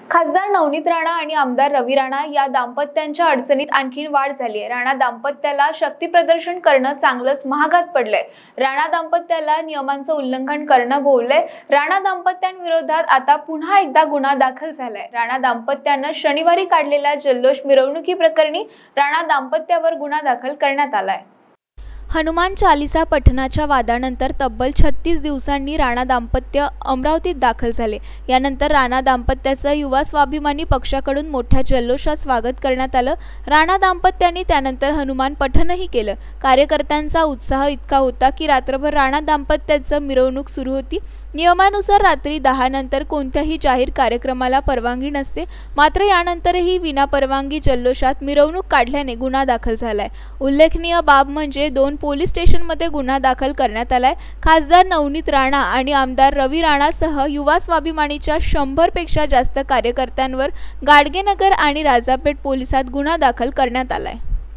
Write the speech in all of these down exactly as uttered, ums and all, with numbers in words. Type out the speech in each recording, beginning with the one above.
खासदार नवनीत राणा आणि आमदार रवी राणा या दाम्पत्यांच्या अडचणीत आणखी वाढ झाली आहे। राणा दाम्पत्याला शक्ती प्रदर्शन करणं चांगलंच महागात पडलंय। राणा दाम्पत्याला नियमांचं उल्लंघन करणं भोवलंय। राणा दाम्पत्यांविरोधात आता पुन्हा एकदा गुन्हा दाखल झालाय। राणा दाम्पत्यानं शनिवारी काढलेल्या जल्लोष मिरवणुकी प्रकरणी राणा दाम्पत्यावर गुन्हा दाखल करण्यात आलाय। हनुमान चालीसा पठणाच्या वादानंतर तब्बल छत्तीस दिवसांनी राणा दाम्पत्य अमरावतीत दाखल झाले। यानंतर राणा दाम्पत्याचं युवा स्वाभिमानी पक्षाकडून मोठ्या जल्लोषात स्वागत करण्यात आलं। राणा दाम्पत्यांनी त्यानंतर हनुमान पठणही केलं। कार्यकर्त्यांचा उत्साह इतका होता की रात्रभर राणा दाम्पत्याचं मिरवणूक सुरू होती। नियमानुसार रात्री दहा नंतर कोणत्याही जाहीर कार्यक्रमाला परवानगी नसते, मात्र यानंतरही विनापरवानगी जल्लोषात मिरवणूक काढल्याने गुन्हा दाखल झालाय। उल्लेखनीय बाब म्हणजे दोन पोलीस स्टेशनमध्ये गुन्हा दाखल करण्यात आलाय। खासदार नवनीत राणा आणि आमदार रवी राणासह युवा स्वाभिमानीच्या शंभर पेक्षा जास्त कार्यकर्त्यांवर गाडगेनगर आणि राजापेठ पोलिसात गुन्हा दाखल करण्यात आलाय।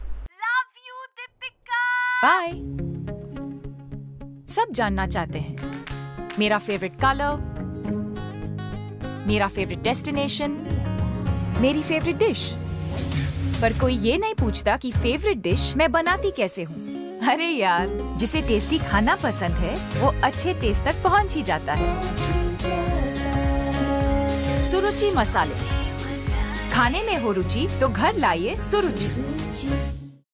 बाय। सब जानना चाहते हैं मेरा फेवरेट कलर, मेरा फेवरेट डेस्टिनेशन, मेरी फेवरेट डिश, पर कोई ये नहीं पूछता कि फेवरेट डिश मैं बनाती कैसे हूँ। अरे यार, जिसे टेस्टी खाना पसंद है वो अच्छे टेस्ट तक पहुँच ही जाता है। सुरुचि मसाले, खाने में हो रुचि तो घर लाइए सुरुचि।